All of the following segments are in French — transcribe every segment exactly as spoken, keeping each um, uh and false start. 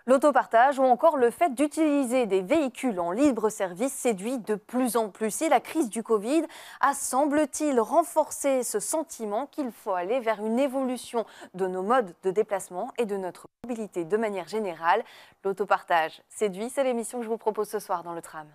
L'autopartage ou encore le fait d'utiliser des véhicules en libre service séduit de plus en plus. Et la crise du Covid a, semble-t-il, renforcé ce sentiment qu'il faut aller vers une évolution de nos modes de déplacement et de notre mobilité de manière générale. L'autopartage séduit, c'est l'émission que je vous propose ce soir dans le tram.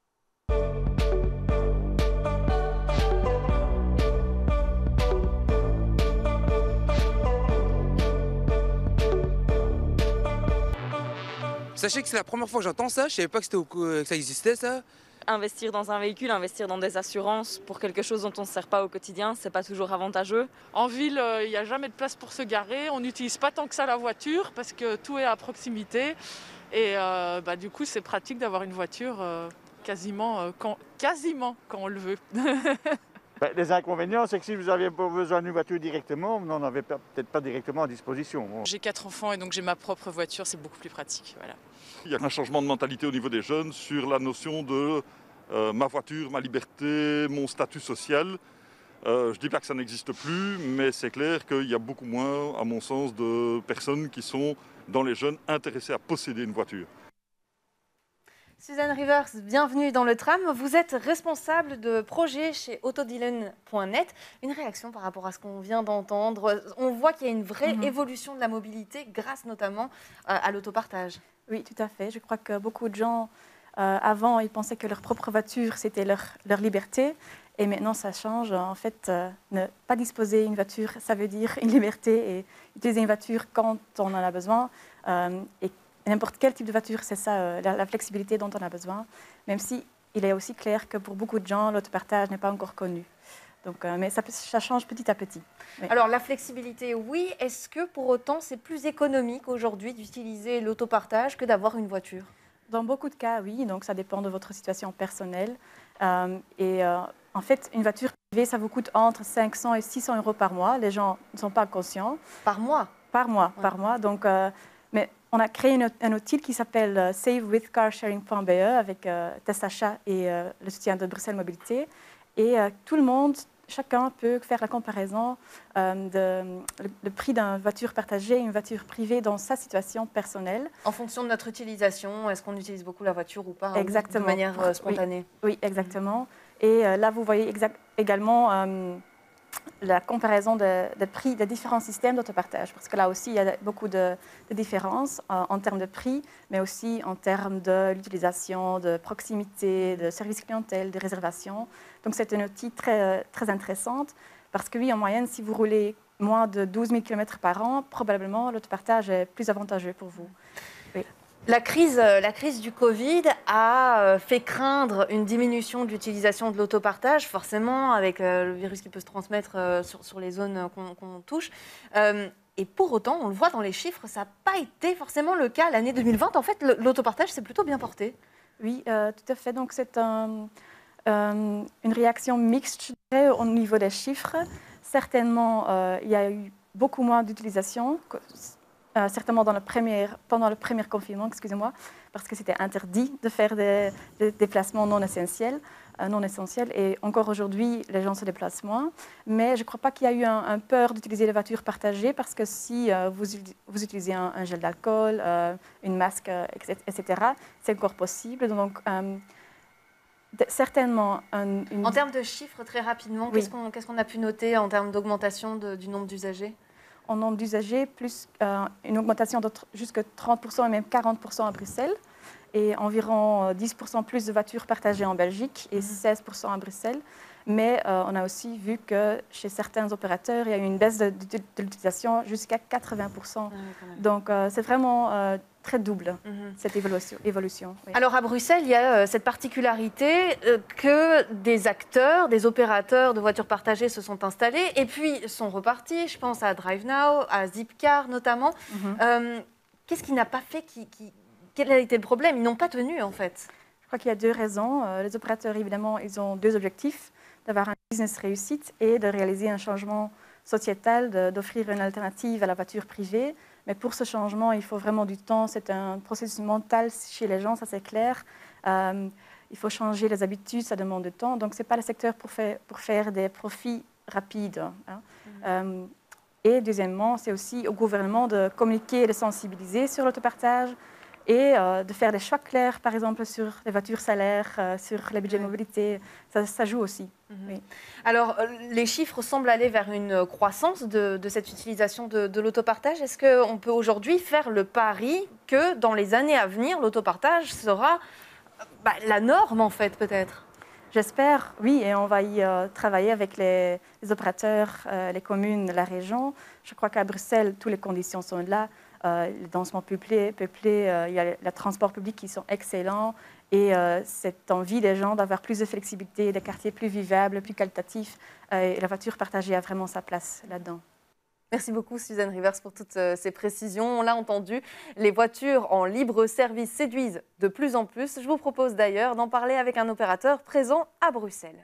Sachez que c'est la première fois que j'entends ça, je savais pas que, c'était au, que ça existait ça. Investir dans un véhicule, investir dans des assurances pour quelque chose dont on ne se sert pas au quotidien, c'est pas toujours avantageux. En ville, il euh, n'y a jamais de place pour se garer, on n'utilise pas tant que ça la voiture parce que tout est à proximité et euh, bah, du coup c'est pratique d'avoir une voiture euh, quasiment, euh, quand, quasiment quand on le veut. Ben, les inconvénients, c'est que si vous n'aviez pas besoin d'une voiture directement, vous n'en avez peut-être pas directement à disposition. Bon. J'ai quatre enfants et donc j'ai ma propre voiture, c'est beaucoup plus pratique. Voilà. Il y a un changement de mentalité au niveau des jeunes sur la notion de euh, ma voiture, ma liberté, mon statut social. Euh, je ne dis pas que ça n'existe plus, mais c'est clair qu'il y a beaucoup moins, à mon sens, de personnes qui sont, dans les jeunes, intéressées à posséder une voiture. Suzanne Rivers, bienvenue dans le tram. Vous êtes responsable de projet chez autodealen point net. Une réaction par rapport à ce qu'on vient d'entendre. On voit qu'il y a une vraie mmh. évolution de la mobilité grâce notamment à l'autopartage. Oui, tout à fait. Je crois que beaucoup de gens, euh, avant, ils pensaient que leur propre voiture, c'était leur, leur liberté. Et maintenant, ça change. En fait, euh, ne pas disposer d'une voiture, ça veut dire une liberté. Et utiliser une voiture quand on en a besoin. Euh, et n'importe quel type de voiture, c'est ça, euh, la, la flexibilité dont on a besoin. Même si il est aussi clair que pour beaucoup de gens, l'autopartage n'est pas encore connu. Donc, euh, mais ça, ça change petit à petit. Oui. Alors, la flexibilité, oui. Est-ce que pour autant, c'est plus économique aujourd'hui d'utiliser l'autopartage que d'avoir une voiture? Dans beaucoup de cas, oui. Donc, ça dépend de votre situation personnelle. Euh, et euh, en fait, une voiture privée, ça vous coûte entre cinq cents et six cents euros par mois. Les gens ne sont pas conscients. Par mois? Par mois, ouais. par mois. Donc, euh, mais on a créé une, un outil qui s'appelle euh, save with car sharing point b e avec euh, Test Achat et euh, le soutien de Bruxelles Mobilité. Et euh, tout le monde, chacun peut faire la comparaison euh, de le, le prix d'une voiture partagée et une voiture privée dans sa situation personnelle. En fonction de notre utilisation, est-ce qu'on utilise beaucoup la voiture ou pas? Exactement. De manière euh, spontanée. Oui, oui exactement. Et euh, là, vous voyez exact, également euh, la comparaison de, de prix des différents systèmes d'autopartage. Parce que là aussi, il y a beaucoup de, de différences euh, en termes de prix, mais aussi en termes de l'utilisation, de proximité, de service clientèle, de réservation. Donc, c'est un outil très, très intéressant parce que oui, en moyenne, si vous roulez moins de douze mille kilomètres par an, probablement l'autopartage est plus avantageux pour vous. Oui. La crise, la crise du Covid a fait craindre une diminution de l'utilisation de l'autopartage, forcément, avec le virus qui peut se transmettre sur, sur les zones qu'on qu'on touche. Euh, et pour autant, on le voit dans les chiffres, ça n'a pas été forcément le cas l'année deux mille vingt. En fait, l'autopartage s'est plutôt bien porté. Oui, euh, tout à fait. Donc, c'est un, euh, une réaction mixte, je dirais, au niveau des chiffres. Certainement, euh, il y a eu beaucoup moins d'utilisation. Euh, certainement dans le premier, pendant le premier confinement, excusez-moi, parce que c'était interdit de faire des, des déplacements non essentiels, euh, non essentiels. Et encore aujourd'hui, les gens se déplacent moins. Mais je ne crois pas qu'il y a eu un, un peur d'utiliser les voitures partagées, parce que si euh, vous, vous utilisez un, un gel d'alcool, euh, une masque, euh, et cetera, c'est encore possible. Donc, euh, de, certainement... Un, une... En termes de chiffres, très rapidement, oui. qu'est-ce qu'on qu'est-ce qu'on a pu noter en termes d'augmentation de, du nombre d'usagers? En nombre d'usagers, plus euh, une augmentation de jusqu'à trente pour cent et même quarante pour cent à Bruxelles, et environ dix pour cent plus de voitures partagées en Belgique et seize pour cent à Bruxelles. Mais euh, on a aussi vu que chez certains opérateurs, il y a eu une baisse de, de, de l'utilisation jusqu'à quatre-vingts pour cent. Ah, donc euh, c'est vraiment euh, très double, mm-hmm. cette évolution. évolution oui. Alors à Bruxelles, il y a euh, cette particularité euh, que des acteurs, des opérateurs de voitures partagées se sont installés et puis sont repartis. Je pense à DriveNow, à Zipcar notamment. Mm-hmm. euh, Qu'est-ce qui n'a pas fait qui, qui... Quel a été le problème? Ils n'ont pas tenu en fait. Je crois qu'il y a deux raisons. Euh, les opérateurs, évidemment, ils ont deux objectifs, d'avoir un business réussite et de réaliser un changement sociétal, d'offrir une alternative à la voiture privée. Mais pour ce changement, il faut vraiment du temps. C'est un processus mental chez les gens, ça c'est clair. Euh, il faut changer les habitudes, ça demande du temps. Donc, ce n'est pas le secteur pour faire, pour faire des profits rapides. Hein. Mm-hmm. euh, et deuxièmement, c'est aussi au gouvernement de communiquer et de sensibiliser sur l'autopartage. et euh, de faire des choix clairs, par exemple sur les voitures salaires, euh, sur les budgets de mobilité. Ça, ça joue aussi. Mmh. Oui. Alors, euh, les chiffres semblent aller vers une croissance de, de cette utilisation de, de l'autopartage. Est-ce qu'on peut aujourd'hui faire le pari que dans les années à venir, l'autopartage sera bah, la norme, en fait, peut-être? J'espère, oui, et on va y euh, travailler avec les, les opérateurs, euh, les communes, la région. Je crois qu'à Bruxelles, toutes les conditions sont là. Euh, les densements peuplés, peuplés euh, il y a les transports publics qui sont excellents et euh, cette envie des gens d'avoir plus de flexibilité, des quartiers plus vivables, plus qualitatifs. Euh, et la voiture partagée a vraiment sa place là-dedans. Merci beaucoup Suzanne Rivers pour toutes ces précisions. On l'a entendu, les voitures en libre service séduisent de plus en plus. Je vous propose d'ailleurs d'en parler avec un opérateur présent à Bruxelles.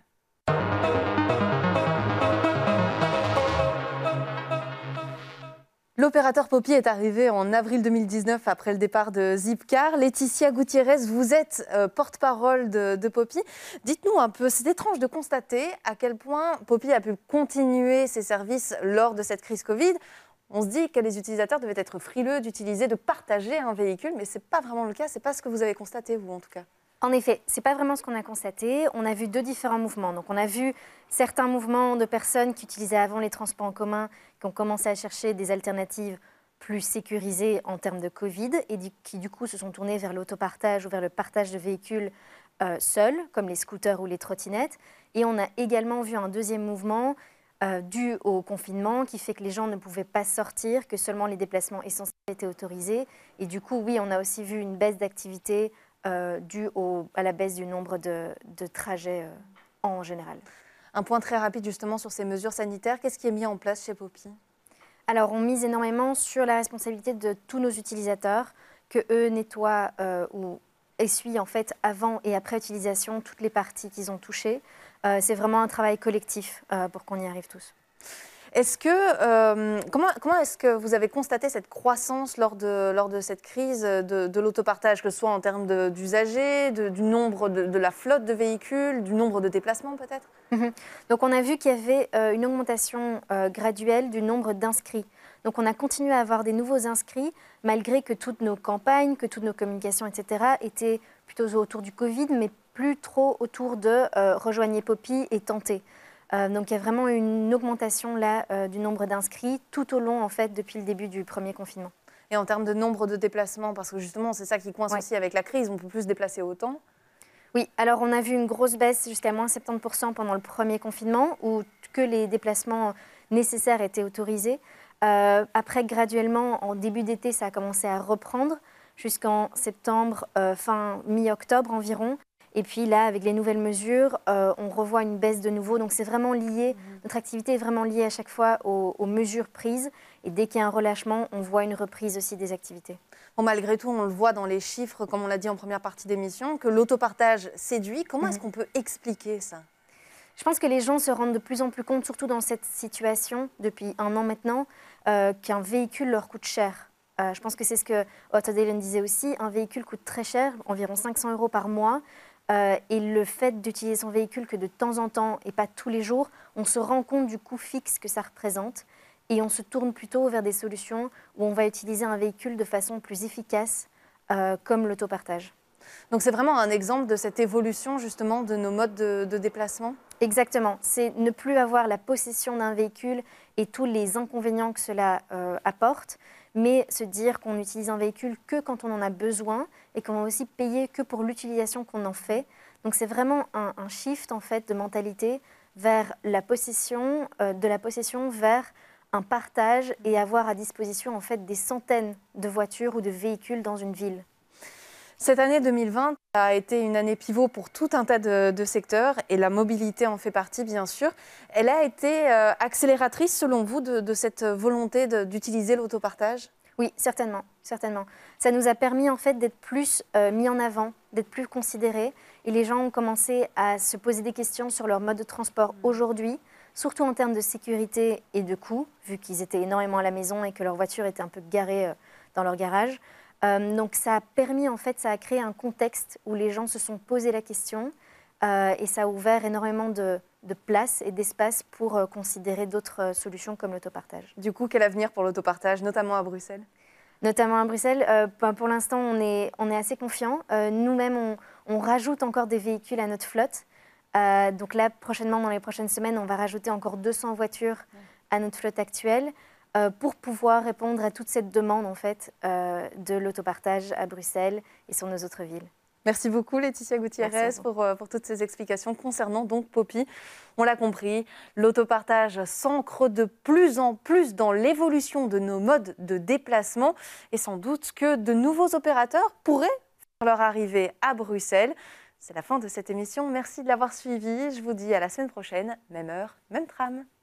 L'opérateur Poppy est arrivé en avril deux mille dix-neuf après le départ de Zipcar. Laetitia Gutiérrez, vous êtes euh, porte-parole de, de Poppy. Dites-nous un peu, c'est étrange de constater à quel point Poppy a pu continuer ses services lors de cette crise Covid. On se dit que les utilisateurs devaient être frileux d'utiliser, de partager un véhicule, mais ce n'est pas vraiment le cas, ce n'est pas ce que vous avez constaté, vous en tout cas. En effet, ce n'est pas vraiment ce qu'on a constaté. On a vu deux différents mouvements. Donc, on a vu certains mouvements de personnes qui utilisaient avant les transports en commun, qui ont commencé à chercher des alternatives plus sécurisées en termes de Covid et qui, du coup, se sont tournés vers l'autopartage ou vers le partage de véhicules euh, seuls, comme les scooters ou les trottinettes. Et on a également vu un deuxième mouvement euh, dû au confinement qui fait que les gens ne pouvaient pas sortir, que seulement les déplacements essentiels étaient autorisés. Et du coup, oui, on a aussi vu une baisse d'activité Euh, dû au, à la baisse du nombre de, de trajets euh, en général. Un point très rapide justement sur ces mesures sanitaires. Qu'est-ce qui est mis en place chez Poppy? Alors, on mise énormément sur la responsabilité de tous nos utilisateurs, que eux nettoient euh, ou essuient en fait avant et après utilisation toutes les parties qu'ils ont touchées. Euh, c'est vraiment un travail collectif euh, pour qu'on y arrive tous. Est-ce que, euh, comment comment est-ce que vous avez constaté cette croissance lors de, lors de cette crise de, de l'autopartage, que ce soit en termes d'usagers, du nombre de, de la flotte de véhicules, du nombre de déplacements peut-être? Mmh. Donc on a vu qu'il y avait euh, une augmentation euh, graduelle du nombre d'inscrits. Donc on a continué à avoir des nouveaux inscrits, malgré que toutes nos campagnes, que toutes nos communications, et cetera, étaient plutôt autour du Covid, mais plus trop autour de euh, rejoignez Poppy et tentez. Euh, donc il y a vraiment une augmentation là euh, du nombre d'inscrits tout au long en fait depuis le début du premier confinement. Et en termes de nombre de déplacements, parce que justement c'est ça qui coince ouais. aussi avec la crise, on ne peut plus se déplacer autant. Oui, alors on a vu une grosse baisse jusqu'à moins soixante-dix pour cent pendant le premier confinement où que les déplacements nécessaires étaient autorisés. Euh, après graduellement en début d'été ça a commencé à reprendre jusqu'en septembre, euh, fin mi-octobre environ. Et puis là, avec les nouvelles mesures, euh, on revoit une baisse de nouveau. Donc c'est vraiment lié, mmh. notre activité est vraiment liée à chaque fois aux, aux mesures prises. Et dès qu'il y a un relâchement, on voit une reprise aussi des activités. Bon, malgré tout, on le voit dans les chiffres, comme on l'a dit en première partie d'émission, que l'autopartage séduit. Comment mmh. est-ce qu'on peut expliquer ça? Je pense que les gens se rendent de plus en plus compte, surtout dans cette situation, depuis un an maintenant, euh, qu'un véhicule leur coûte cher. Euh, je pense que c'est ce que Otto Dehlen disait aussi. Un véhicule coûte très cher, environ cinq cents euros par mois. Euh, et le fait d'utiliser son véhicule que de temps en temps et pas tous les jours, on se rend compte du coût fixe que ça représente et on se tourne plutôt vers des solutions où on va utiliser un véhicule de façon plus efficace, euh, comme l'autopartage. Donc c'est vraiment un exemple de cette évolution justement de nos modes de, de déplacement? Exactement, c'est ne plus avoir la possession d'un véhicule et tous les inconvénients que cela euh, apporte, mais se dire qu'on utilise un véhicule que quand on en a besoin et qu'on va aussi payer que pour l'utilisation qu'on en fait. Donc c'est vraiment un, un shift en fait de mentalité vers la possession, euh, de la possession vers un partage et avoir à disposition en fait des centaines de voitures ou de véhicules dans une ville. Cette année deux mille vingt a été une année pivot pour tout un tas de, de secteurs et la mobilité en fait partie bien sûr. Elle a été euh, accélératrice selon vous de, de cette volonté d'utiliser l'autopartage? Oui, certainement, certainement. Ça nous a permis en fait d'être plus euh, mis en avant, d'être plus considérés et les gens ont commencé à se poser des questions sur leur mode de transport aujourd'hui, surtout en termes de sécurité et de coût, vu qu'ils étaient énormément à la maison et que leur voiture était un peu garée euh, dans leur garage. Euh, donc ça a permis, en fait, ça a créé un contexte où les gens se sont posé la question euh, et ça a ouvert énormément de, de place et d'espace pour euh, considérer d'autres euh, solutions comme l'autopartage. Du coup, quel avenir pour l'autopartage, notamment à Bruxelles? Notamment à Bruxelles, euh, ben, pour l'instant, on est, on est assez confiants. Euh, Nous-mêmes, on, on rajoute encore des véhicules à notre flotte. Euh, donc là, prochainement, dans les prochaines semaines, on va rajouter encore deux cents voitures à notre flotte actuelle euh, pour pouvoir répondre à toute cette demande en fait, euh, de l'autopartage à Bruxelles et sur nos autres villes. Merci beaucoup Laetitia Gutiérrez pour, euh, pour toutes ces explications concernant donc Poppy. On l'a compris, l'autopartage s'ancre de plus en plus dans l'évolution de nos modes de déplacement et sans doute que de nouveaux opérateurs pourraient faire leur arrivée à Bruxelles. C'est la fin de cette émission. Merci de l'avoir suivi. Je vous dis à la semaine prochaine, même heure, même tram.